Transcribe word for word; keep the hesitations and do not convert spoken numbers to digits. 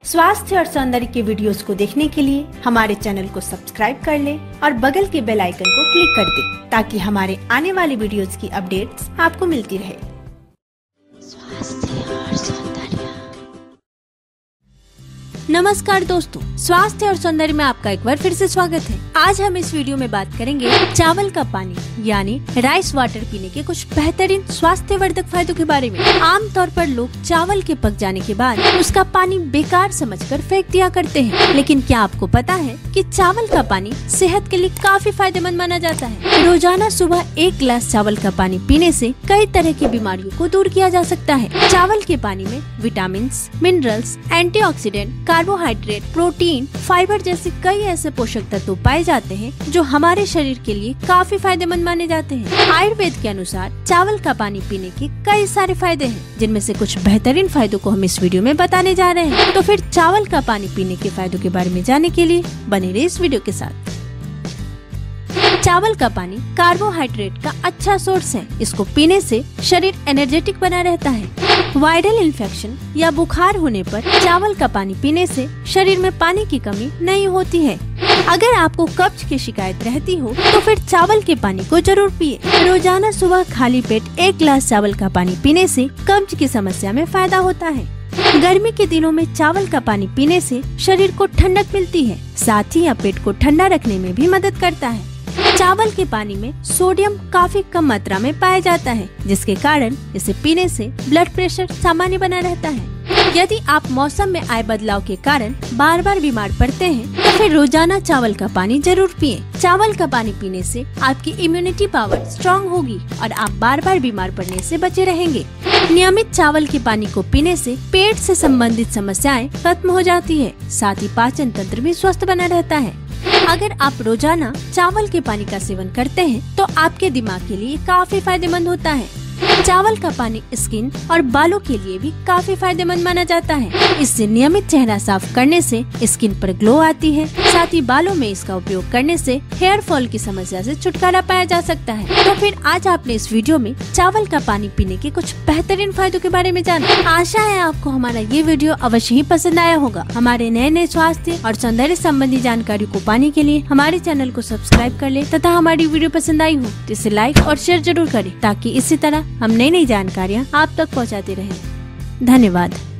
स्वास्थ्य और सौंदर्य के वीडियोस को देखने के लिए हमारे चैनल को सब्सक्राइब कर ले और बगल के बेल आइकन को क्लिक कर दे ताकि हमारे आने वाले वीडियोस की अपडेट्स आपको मिलती रहे। स्वास्थ्य और सौंदर्य। नमस्कार दोस्तों, स्वास्थ्य और सौंदर्य में आपका एक बार फिर से स्वागत है। आज हम इस वीडियो में बात करेंगे चावल का पानी यानी राइस वाटर पीने के कुछ बेहतरीन स्वास्थ्यवर्धक फायदों के बारे में। आमतौर पर लोग चावल के पक जाने के बाद उसका पानी बेकार समझकर फेंक दिया करते हैं, लेकिन क्या आपको पता है कि चावल का पानी सेहत के लिए काफी फायदेमंद माना जाता है। रोजाना सुबह एक गिलास चावल का पानी पीने से कई तरह की बीमारियों को दूर किया जा सकता है। चावल के पानी में vitamin, minerals, antioxidant, carbohydrate, protein, fibre जैसे कई ऐसे पोषक तत्व पाए जाते हैं जो हमारे शरीर के लिए काफी फायदेमंद माने जाते हैं। आयुर्वेद के अनुसार चावल का पानी पीने के कई सारे फायदे हैं, जिनमें से कुछ बेहतरीन फायदों को हम इस वीडियो में बताने जा रहे हैं। तो फिर चावल का पानी पीने के फायदों के बारे में जानने के लिए बने रहिए इस वीडियो के साथ। चावल का पानी कार्बोहाइड्रेट का अच्छा सोर्स है। इसको पीने से शरीर एनर्जेटिक बना रहता है। वायरल इन्फेक्शन या बुखार होने पर चावल का पानी पीने से शरीर में पानी की कमी नहीं होती है। अगर आपको कब्ज की शिकायत रहती हो तो फिर चावल के पानी को जरूर पिए। रोजाना सुबह खाली पेट एक गिलास चावल का पानी पीने से कब्ज की समस्या में फायदा होता है। गर्मी के दिनों में चावल का पानी पीने से शरीर को ठंडक मिलती है, साथ ही यह पेट को ठंडा रखने में भी मदद करता है। चावल के पानी में सोडियम काफी कम मात्रा में पाया जाता है, जिसके कारण इसे पीने से ब्लड प्रेशर सामान्य बना रहता है। यदि आप मौसम में आए बदलाव के कारण बार बार बीमार पड़ते हैं तो फिर रोजाना चावल का पानी जरूर पिएं। चावल का पानी पीने से आपकी इम्यूनिटी पावर स्ट्रांग होगी और आप बार बार बीमार पड़ने से बचे रहेंगे। नियमित चावल के पानी को पीने से पेट से संबंधित समस्याएं खत्म हो जाती है, साथ ही पाचन तंत्र भी स्वस्थ बना रहता है। अगर आप रोजाना चावल के पानी का सेवन करते हैं तो आपके दिमाग के लिए काफी फायदेमंद होता है। चावल का पानी स्किन और बालों के लिए भी काफी फायदेमंद माना जाता है। इससे नियमित चेहरा साफ करने से स्किन पर ग्लो आती है, साथ ही बालों में इसका उपयोग करने से हेयर फॉल की समस्या से छुटकारा पाया जा सकता है। तो फिर आज आपने इस वीडियो में चावल का पानी पीने के कुछ बेहतरीन फायदों के बारे में जाना। आशा है आपको हमारा ये वीडियो अवश्य ही पसंद आया होगा। हमारे नए नए स्वास्थ्य और सौंदर्य संबंधी जानकारी को पाने के लिए हमारे चैनल को सब्सक्राइब कर ले तथा हमारी वीडियो पसंद आई हो तो इसे लाइक और शेयर जरूर करें, ताकि इसी तरह हम नई नई जानकारियाँ आप तक पहुँचाते रहें। धन्यवाद।